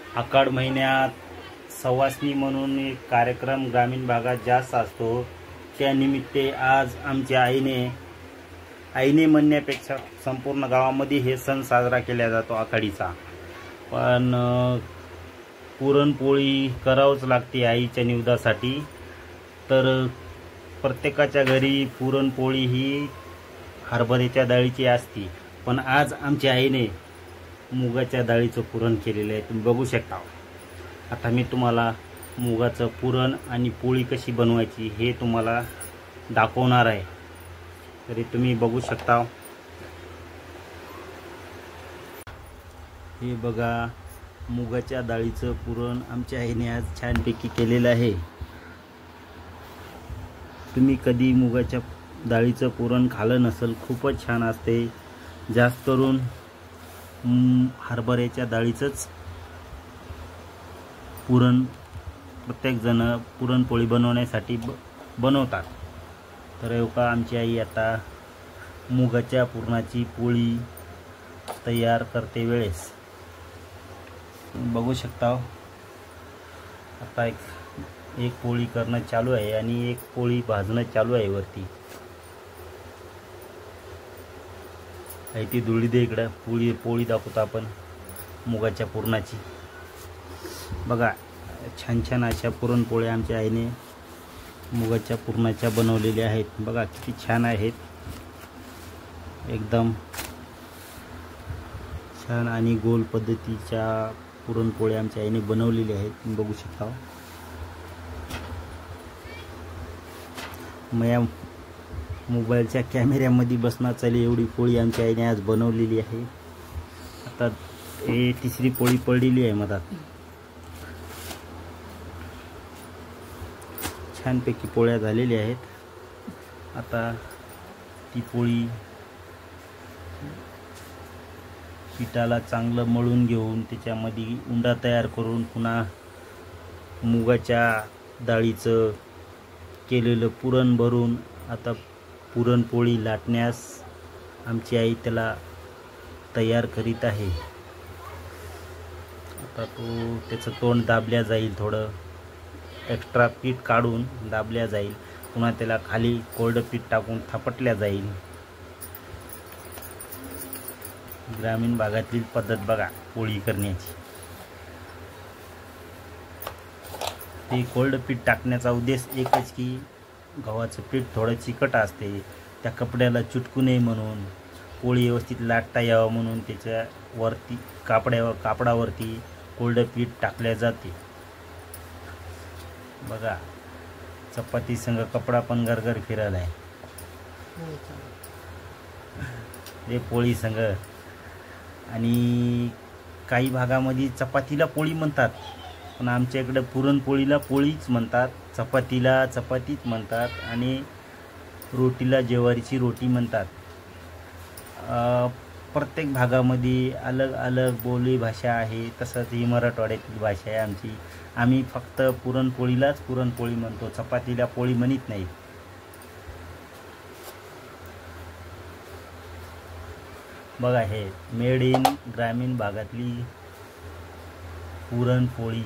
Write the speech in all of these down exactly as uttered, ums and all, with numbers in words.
आषाढ महिन्यात सवासणी म्हणून एक कार्यक्रम ग्रामीण भागात जास्त असतो। त्यानिमित्ते आज आमच्या आईने आईने म्हणण्यापेक्षा संपूर्ण गावामध्ये हे सण साजरा केला जातो आषाढीचा। पण पुरणपोळी करावंच लागते आईच्या निवेदासाठी। तर प्रत्येकाच्या घरी पुरणपोळी ही हरभऱ्याच्या डाळीची असते, पण आज आमच्या आईने मुगाच्या डाळीचं पुरण केलेलं आहे, तुम्ही बघू शकता। आता मी तुम्हाला मुगाचं पुरण आणि पोळी कशी बनवायची हे तुम्हाला दाखवणार आहे, तरी तुम्ही बघू शकता। हे बघा, मुगाच्या डाळीचं पुरण आमच्या आईने आज छानपैकी केलेलं आहे। तुम्ही कधी मुगाच्या डाळीचं पुरण खाल्लं नसेल, खूपच छान असते। जास्त करून हरभऱ्याच्या डाळीचंच पुरण प्रत्येक जण पुरणपोळी बनवण्यासाठी बनवतात। तर एवढा आमची आई आता मुगाच्या पुरणाची पोळी तयार करते वेळेस बघू शकता। आता एक एक पोळी करणं चालू आहे आणि एक पोळी भाजणं चालू आहे वरती। आई ती दुळी दे इकडं, पोळी पोळी दाखवतो आपण मुगाच्या पुरणाची। बघा, छान छान अशा पुरणपोळ्या आमच्या आईने मुगाच्या पुरणाच्या बनवलेल्या आहेत। बघा किती छान आहेत, एकदम छान आणि गोल पद्धतीच्या पुरणपोळ्या आमच्या आईने बनवलेल्या आहेत, तुम्ही बघू शकता। माझ्या मोबाईलच्या कॅमेऱ्यामध्ये बसना चालेल एवढी पोळी आमच्या आईने आज बनवलेली आहे। आता हे तिसरी पोळी पडलेली आहे मधात। छानपैकी पोळ्या झालेल्या आहेत। आता ती पोळी पिठाला चांगलं मळून घेऊन त्याच्यामध्ये उंडा तयार करून पुन्हा मुगाच्या डाळीचं केलेलं पुरण भरून आता पुरणपोळी लाटण्यास आमची आई त्याला तयार करीत आहे। आता तो त्याचं तोंड दाबल्या जाईल, थोडं एक्स्ट्रा पीठ काढून दाबल्या जाईल, पुन्हा त्याला खाली कोरडं पीठ टाकून थापटल्या जाईल। ग्रामीण भागातील पद्धत बघा पोळी करण्याची। ते कोरडं पीठ टाकण्याचा उद्देश एकच की गव्हाचं पीठ थोडं चिकट असते, त्या कपड्याला चिटकू नये म्हणून, पोळी व्यवस्थित लाटता यावं म्हणून त्याच्या वरती कापड्यावर कापडावरती कोरडं पीठ टाकल्या जाते। बघा, चपाती संग कपडा पण गरगर फिरायला आहे हे पोळी संग। आणि काही भागामध्ये चपातीला पोळी म्हणतात, पण आमच्या इकडे पुरणपोळीला पोळीच म्हणतात, चपातीला चपातीच म्हणतात आणि रोटीला ज्वारीची रोटी म्हणतात। प्रत्येक भागामध्ये अलग अलग बोली भाषा आहे, तसंच ही मराठवाड्यातील भाषा आहे आमची। आम्ही फक्त पुरणपोळीलाच पुरणपोळी म्हणतो, चपातीला पोळी म्हणत नाही। बघा, हे मेड इन ग्रामीण भागातली पुरणपोळी।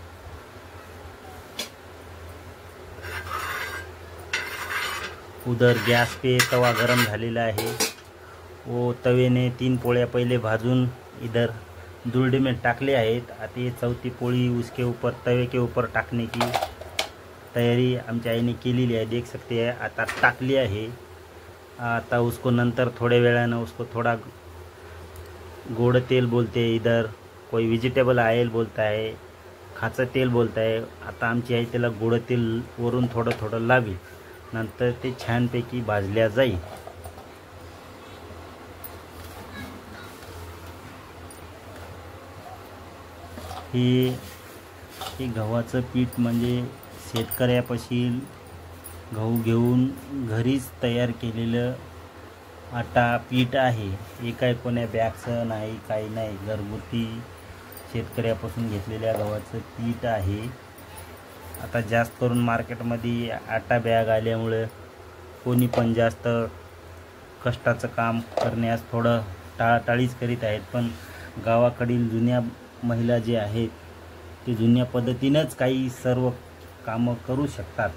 उधर गॅस पे तवा गरम झालेला आहे, वो तवेने तीन पोळ्या पहले भाजून इधर दुल्डे में टाकले आहेत। आता ये चौथी पोळी उसके ऊपर तवे के ऊपर टाकने की तैयारी आमच्या आईने केलेली आहे, देख सकते हैं। आता टाकली आहे, आता उसको नंतर थोड़े वेळानं उसको थोड़ा गोड़ तेल बोलते हैं, इधर कोई वेजिटेबल ऑयल बोलता है, खाचं तेल बोलता है। आता आमची आई त्याला गोड़ तेल वरून थोडं थोडं लावी, नंतर ते छानपैकी भाजल्या जाईल। हे हे गव्हाचं पीठ म्हणजे शेतकऱ्यापाशी गहू घेऊन घरीच तयार केलेलं आटा पीठ आहे। हे काय कोण्या बॅगचं नाही, काही नाही, घरगुती शेतकऱ्यापासून घेतलेल्या गव्हाचं पीठ आहे। आता जास्त करून मार्केटमध्ये आटा बॅग आल्यामुळे कोणी पण जास्त कष्टाचं काम करण्यास थोडं टाळाटाळीच करीत आहेत, पण गावाकडील जुन्या महिला जे आहेत ते जुन्या पद्धतीनंच काही सर्व कामं करू शकतात.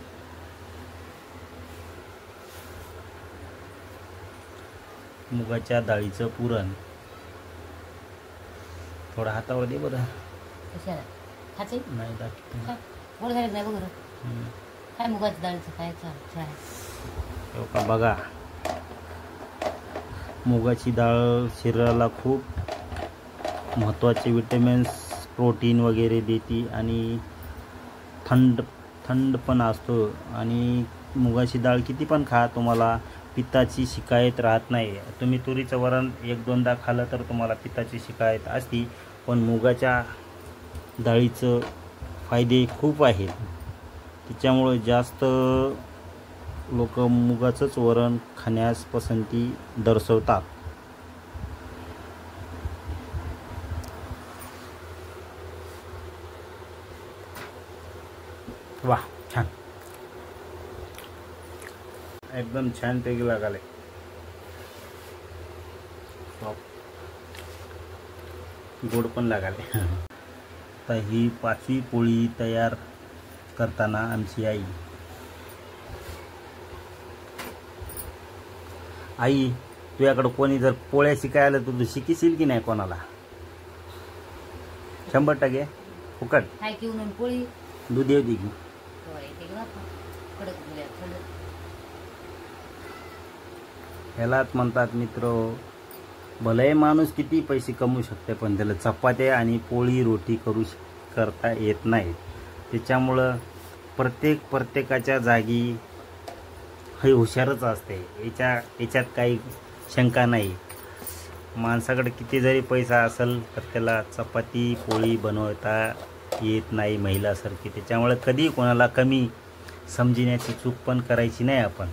मुगाच्या डाळीचं पुरण थोडं हातावर दे बरं. नाही दाखवतो. काय मुगाच्या डाळीचं खायचं का बघा. मुगाची डाळ शरीराला खूप महत्त्वाचे विटॅमिन्स, प्रोटीन वगैरे देते आणि थंड थंड पण असतो. आणि मुगाची डाळ किती पण खा, तुम्हाला पित्ताची शिकायत राहत नाही. तुम्ही तुरीचं वरण एक दोनदा खाल्लं तर तुम्हाला पित्ताची शिकायत असती, पण मुगाच्या डाळीचं फायदे खूप आहेत. त्याच्यामुळे जास्त लोक मुगाचंच वरण खाण्यास पसंती दर्शवतात. वा, छान, एकदम छान पैकी लागाले. गोड पण लागाले. तर ही पाचवी पोळी तयार करताना आमची आई आई तुझ्याकडं कोणी जर पोळ्या शिकायला तर तू शिकीशील की नाही कोणाला? शंभर टक्के फुकट. पोळी दूध येते की ह्यालाच म्हणतात मित्र, भले माणूस किती पैसे कमवू शकते पण त्याला चपात्या आणि पोळी रोटी करू करता येत नाही. त्याच्यामुळं प्रत्येक प्रत्येकाच्या जागी हे हुशारच असते. याच्या याच्यात काही शंका नाही. माणसाकडे किती जरी पैसा असेल तर त्याला चपाती पोळी बनवता येत नाही महिलासारखी. त्याच्यामुळे कधी कोणाला कमी समजण्याची चूक पण करायची नाही. आपण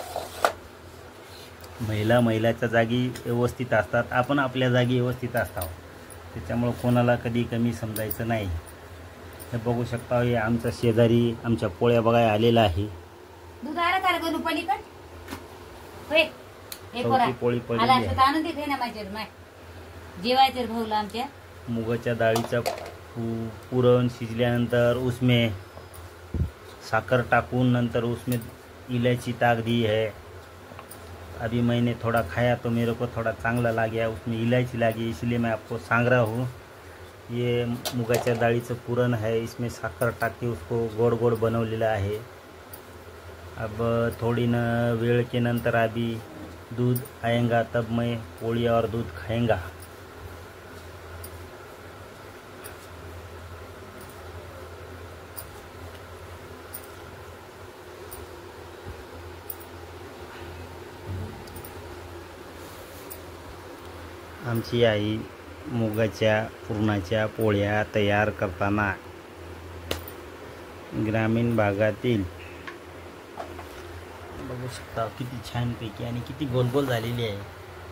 महिला महिलाच्या जागी व्यवस्थित असतात, आपण आपल्या जागी व्यवस्थित असतो. त्याच्यामुळे कोणाला कधी कमी समजायचं नाही. हे बघू शकता, हे आमचा शेजारी आमच्या पोळ्या बघायला आलेला आहे. पोळी पडलेली आहे. मुगाच्या डाळीचा पुरण शिजल्यानंतर उसमें साखर टाकून नंतर उसमें इलायची टाक दी है. अभी मैंने थोड़ा खाया तो मेरे को थोड़ा चांगला लगा, उसमें इलायची लगी, इसलिए मैं आपको सांग रहा हूँ. ये मुगाच्या डाळीचं पुरण है, इसमें साखर टाक के उसको गोड़ गोड़ बनवलेला आहे. अब थोड़ी न वेळ के नंतर अभी दूध आएगा तब मैं पोळी और दूध खाएंगा. आमची आई मुगाच्या पुरणाच्या पोळ्या तयार करताना ग्रामीण भागातील बघू शकता किती छानपैकी आणि किती गोल गोल झालेली आहे.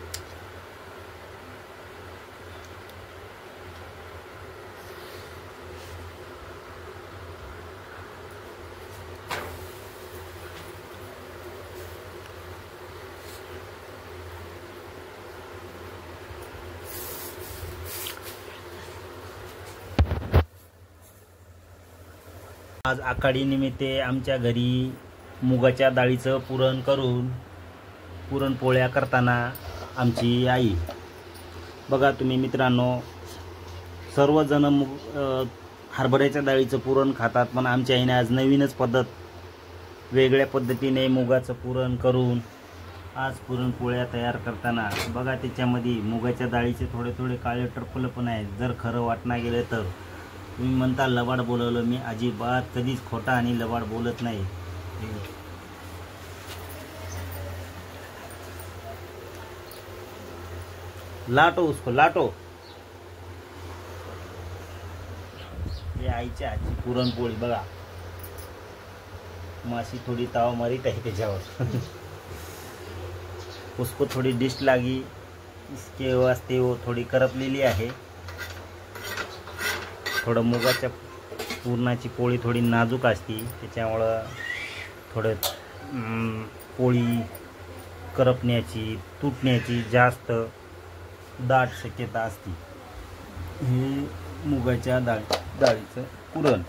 आज आखाडी निमित्त आमच्या घरी मुगाच्या डाळीचं पुरण करून पुरणपोळ्या करताना आमची आई. बघा तुम्ही मित्रांनो, सर्वजण मुग हरभऱ्याच्या डाळीचं पुरण खातात, पण आमच्या आईने आज नवीनच पद्धत वेगळ्या पद्धतीने मुगाचं पुरण करून आज पुरणपोळ्या तयार करताना बघा त्याच्यामध्ये मुगाच्या डाळीचे थोडे थोडे काळे टरफलं पण आहेत. जर खरं वाटणं गेलं तर तुम्ही म्हणता लबाड बोलवलं, मी अजिबात कधीच खोटा आणि लबाड बोलत नाही. लाटो उसको लाटो. हे आईच्या हातची पुरणपोळी बघा, माशी थोडी ताव मारीत आहे त्याच्यावर. उसको थोडी डिश लागी, इसके वास्ते वो थोडी करपलेली आहे. थोडं मुगाच्या पुरणाची पोळी थोडी नाजूक असते, त्याच्यामुळं थोडं पोळी करपण्याची तुटण्याची जास्त दाट शक्यता असते. हे मुगाच्या डाळ डाळीचं पुरण.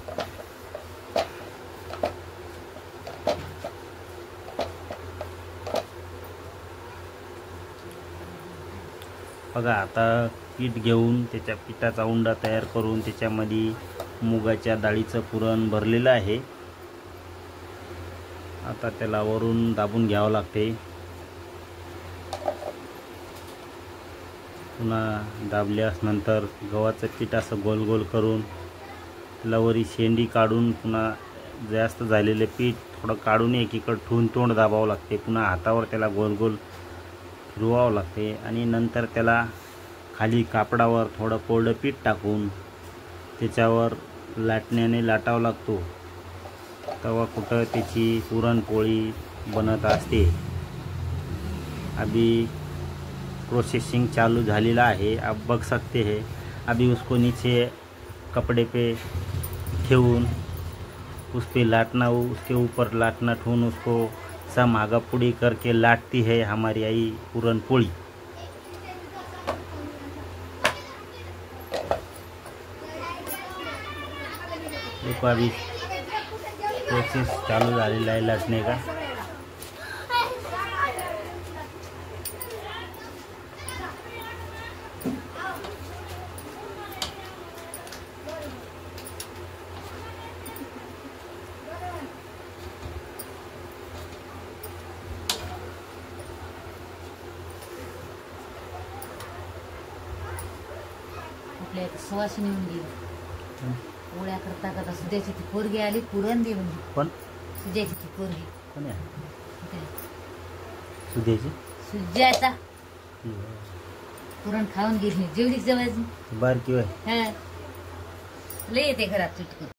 बघा आता पीठ घेऊन त्याच्या पिठाचा उंडा तयार करून त्याच्यामध्ये मुगाच्या डाळीचं पुरण भरलेलं आहे. आता त्याला वरून दाबून घ्यावं लागते. पुन्हा दाबल्यास नंतर गव्हाचं पीठ असं गोल गोल करून त्याला वरी शेंडी काढून पुन्हा जास्त झालेले पीठ थोडं काढून एकीकडे ठेवून तोंड दाबावं लागते. पुन्हा हातावर त्याला गोल गोल फिरवावं लागते आणि नंतर त्याला खाली कापडावर थोडं कोरडं पीठ टाकून त्याच्यावर लाटण्याने लाटावं लागतो. तेव्हा कुठं त्याची पुरणपोळी बनत असते. अभी प्रोसेसिंग चालू झालेला है, आप बग सकते हैं. अभी उसको नीचे कपड़े पे ठेवून उस पे लाटना, उसके ऊपर लाटना ठून उसको सम आगा पुड़ी करके लाटती है हमारी आई पूरनपोली. देखो अभी प्रोसेस चालू झालेला है लाटने का. आपल्या इथं सुवासिनी येऊन गेली. पोळ्या करता करता सुजाची ती पोरगी आली, पुरण दे म्हणजे. पण सुजाची ती पोरगी पण आहे काय? सुद्याची सुजाचा पुरण खाऊन गेली, जेवढी जवळ बारकी होय. हा लय येते घरात चुटकून.